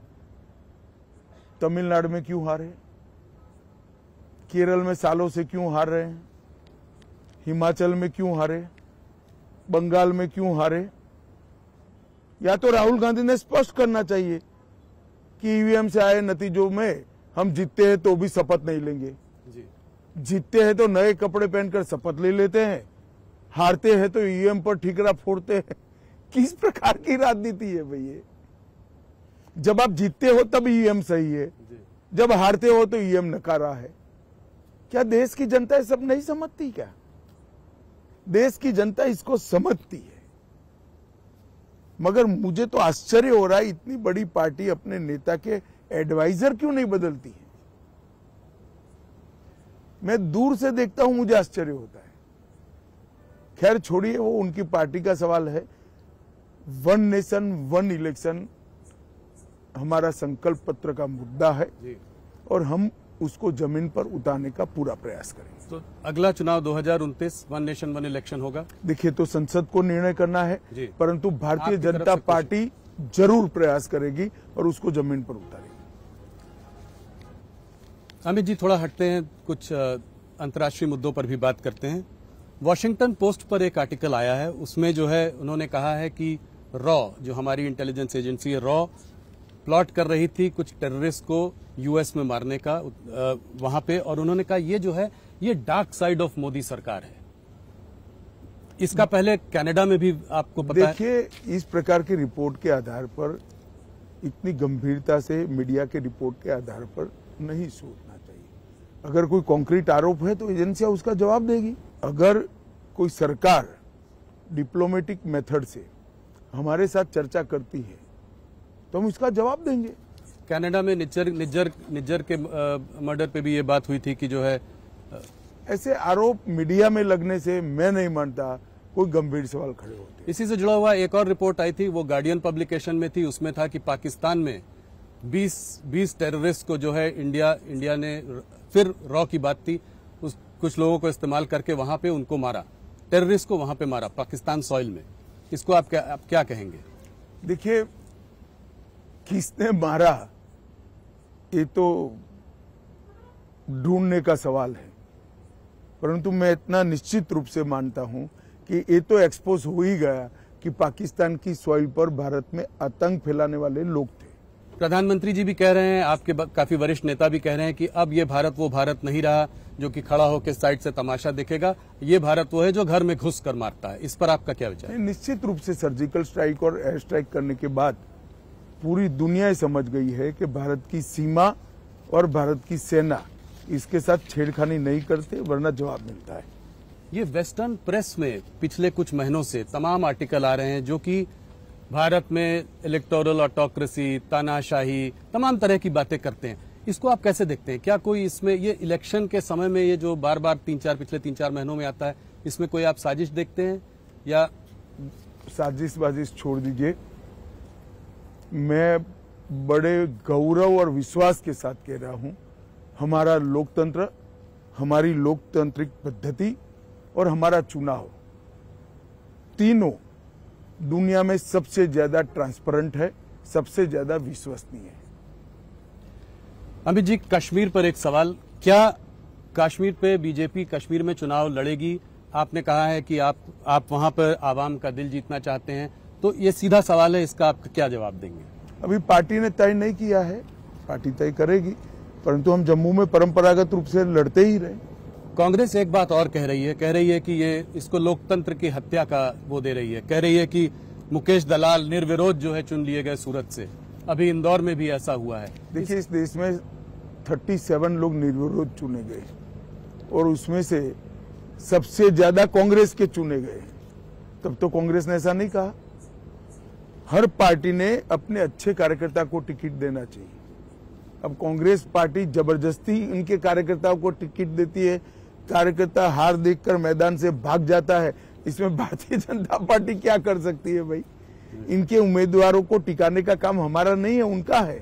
B: तमिलनाडु में क्यों हारे, केरल में सालों से क्यों हार रहे हैं, हिमाचल में क्यों हारे, बंगाल में क्यों हारे? या तो राहुल गांधी ने स्पष्ट करना चाहिए कि ईवीएम से आए नतीजों में हम जीतते हैं तो भी शपथ नहीं लेंगे। जीतते हैं तो नए कपड़े पहनकर शपथ ले लेते हैं, हारते हैं तो ईवीएम पर ठीकरा फोड़ते हैं। किस प्रकार की राजनीति है भैया? जब आप जीतते हो तब ईवीएम सही है, जब हारते हो तो ईवीएम नकारा है। क्या देश की जनता ये सब नहीं समझती? क्या देश की जनता इसको समझती है? मगर मुझे तो आश्चर्य हो रहा है, इतनी बड़ी पार्टी अपने नेता के एडवाइजर क्यों नहीं बदलती है? मैं दूर से देखता हूं, मुझे आश्चर्य होता है। खैर छोड़िए, वो उनकी पार्टी का सवाल है। वन नेशन वन इलेक्शन हमारा संकल्प पत्र का मुद्दा है और हम उसको जमीन पर उतारने का पूरा प्रयास करेंगे।
A: तो अगला चुनाव 2029 वन नेशन वन इलेक्शन होगा।
B: देखिए, तो संसद को निर्णय करना है, परंतु भारतीय जनता पार्टी जरूर प्रयास करेगी और उसको जमीन पर उतारेगी।
A: अमित जी, थोड़ा हटते हैं, कुछ अंतर्राष्ट्रीय मुद्दों पर भी बात करते हैं। वॉशिंगटन पोस्ट पर एक आर्टिकल आया है, उसमें जो है उन्होंने कहा है कि रॉ, जो हमारी इंटेलिजेंस एजेंसी है, रॉ प्लॉट कर रही थी कुछ टेररिस्ट को यूएस में मारने का वहां पे, और उन्होंने कहा ये जो है ये डार्क साइड ऑफ मोदी सरकार है। इसका पहले कनाडा में भी आपको पता है।
B: देखिए, इस प्रकार की रिपोर्ट के आधार पर, इतनी गंभीरता से मीडिया के रिपोर्ट के आधार पर नहीं सोचना चाहिए। अगर कोई कॉन्क्रीट आरोप है तो एजेंसियां उसका जवाब देगी। अगर कोई सरकार डिप्लोमेटिक मेथड से हमारे साथ चर्चा करती है तो हम इसका जवाब देंगे।
A: कनाडा में निज्जर के मर्डर पे भी ये बात हुई थी कि जो है
B: ऐसे आरोप मीडिया में लगने से मैं नहीं मानता कोई गंभीर सवाल खड़े होते।
A: इसी से जुड़ा हुआ एक और रिपोर्ट आई थी, वो गार्डियन पब्लिकेशन में थी। उसमें था कि पाकिस्तान में 20 टेररिस्ट को जो है इंडिया ने, फिर रॉ की बात थी, कुछ लोगों को इस्तेमाल करके वहां पे उनको मारा, टेररिस्ट को वहां पे मारा पाकिस्तान सॉइल में। इसको आप क्या कहेंगे?
B: देखिए, किसने मारा ये तो ढूंढने का सवाल है, परंतु मैं इतना निश्चित रूप से मानता हूं कि ये तो एक्सपोज हो ही गया कि पाकिस्तान की सॉइल पर भारत में आतंक फैलाने वाले लोग थे।
A: प्रधानमंत्री जी भी कह रहे हैं, आपके काफी वरिष्ठ नेता भी कह रहे हैं कि अब ये भारत वो भारत नहीं रहा जो कि खड़ा होकर साइड से तमाशा देखेगा। ये भारत वो है जो घर में घुस कर मारता है। इस पर आपका क्या विचार है?
B: निश्चित रूप से सर्जिकल स्ट्राइक और एयर स्ट्राइक करने के बाद पूरी दुनिया समझ गई है कि भारत की सीमा और भारत की सेना इसके साथ छेड़खानी नहीं करते, वरना जवाब मिलता है।
A: ये वेस्टर्न प्रेस में पिछले कुछ महीनों से तमाम आर्टिकल आ रहे हैं जो कि भारत में इलेक्टोरल ऑटोक्रेसी, तानाशाही, तमाम तरह की बातें करते हैं। इसको आप कैसे देखते हैं? क्या कोई इसमें, ये इलेक्शन के समय में ये जो बार बार पिछले 3-4 महीनों में आता है, इसमें कोई आप साजिश देखते हैं? या
B: साजिश छोड़ दीजिए, मैं बड़े गौरव और विश्वास के साथ कह रहा हूं, हमारा लोकतंत्र, हमारी लोकतांत्रिक पद्धति और हमारा चुनाव, तीनों दुनिया में सबसे ज्यादा ट्रांसपेरेंट है, सबसे ज्यादा विश्वसनीय है।
A: अमित जी, कश्मीर पर एक सवाल, क्या कश्मीर पे बीजेपी कश्मीर में चुनाव लड़ेगी? आपने कहा है कि आप वहां पर आवाम का दिल जीतना चाहते हैं, तो ये सीधा सवाल है, इसका आप क्या जवाब देंगे?
B: अभी पार्टी ने तय नहीं किया है, पार्टी तय करेगी, परंतु हम जम्मू में परंपरागत रूप से लड़ते ही रहे।
A: कांग्रेस एक बात और कह रही है कि ये इसको लोकतंत्र की हत्या का वो दे रही है। कह रही है कि मुकेश दलाल निर्विरोध जो है चुन लिए गए सूरत से। अभी इंदौर में भी ऐसा हुआ है।
B: देखिए, इस देश में 37 लोग निर्विरोध चुने गए और उसमें से सबसे ज्यादा कांग्रेस के चुने गए। तब तो कांग्रेस ने ऐसा नहीं कहा। हर पार्टी ने अपने अच्छे कार्यकर्ता को टिकट देना चाहिए। अब कांग्रेस पार्टी जबरदस्ती इनके कार्यकर्ताओं को टिकट देती है, कार्यकर्ता हार देखकर मैदान से भाग जाता है। इसमें भारतीय जनता पार्टी क्या कर सकती है भाई? इनके उम्मीदवारों को टिकाने का काम हमारा नहीं है, उनका है।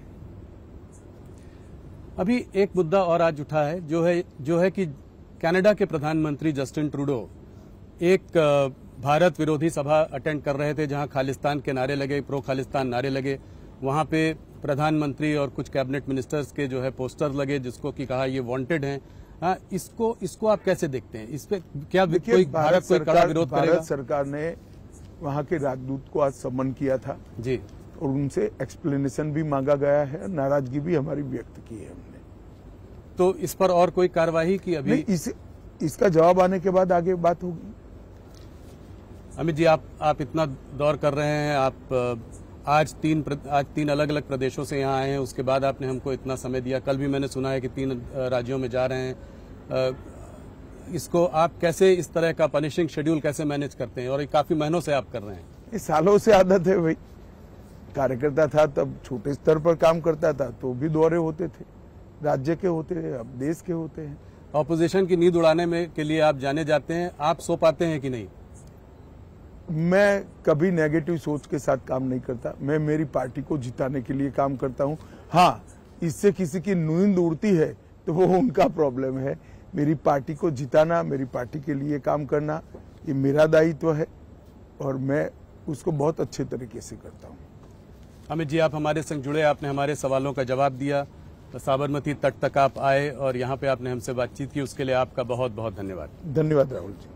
A: अभी एक मुद्दा और आज उठा है जो है कि कनाडा के प्रधानमंत्री जस्टिन ट्रूडो एक भारत विरोधी सभा अटेंड कर रहे थे जहां खालिस्तान के नारे लगे, प्रो खालिस्तान नारे लगे। वहां पे प्रधानमंत्री और कुछ कैबिनेट मिनिस्टर्स के जो है पोस्टर लगे जिसको कि कहा ये वांटेड हैं। हाँ, इसको आप कैसे देखते हैं? इस पे क्या कोई भारत कोई कड़ा विरोध करेगा?
B: भारत सरकार ने वहां के राजदूत को आज सम्मन किया था
A: जी,
B: और उनसे एक्सप्लेनेशन भी मांगा गया है, नाराजगी भी हमारी व्यक्त की है हमने।
A: तो इस पर और कोई कार्रवाई की अभी?
B: इसका जवाब आने के बाद आगे बात होगी।
A: अमित जी, आप इतना दौर कर रहे हैं, आप आज तीन अलग अलग प्रदेशों से यहाँ आए हैं, उसके बाद आपने हमको इतना समय दिया। कल भी मैंने सुना है कि 3 राज्यों में जा रहे हैं। इसको आप कैसे, इस तरह का पनिशिंग शेड्यूल कैसे मैनेज करते हैं? और ये काफी महीनों से आप कर रहे हैं।
B: ये सालों से आदत है भाई। कार्यकर्ता था तब छोटे स्तर पर काम करता था तो भी दौरे होते थे, राज्य के होते हैं, अब देश के होते हैं।
A: ऑपोजिशन की नींद उड़ाने में के लिए आप जाने जाते हैं, आप सो पाते हैं कि नहीं?
B: मैं कभी नेगेटिव सोच के साथ काम नहीं करता। मैं मेरी पार्टी को जिताने के लिए काम करता हूं। हाँ, इससे किसी की नींद उड़ती है तो वो उनका प्रॉब्लम है। मेरी पार्टी को जिताना, मेरी पार्टी के लिए काम करना, ये मेरा दायित्व है और मैं उसको बहुत अच्छे तरीके से करता हूं।
A: अमित जी, आप हमारे संग जुड़े, आपने हमारे सवालों का जवाब दिया, साबरमती तट तक आप आए और यहाँ पे आपने हमसे बातचीत की, उसके लिए आपका बहुत बहुत धन्यवाद।
B: धन्यवाद राहुल जी।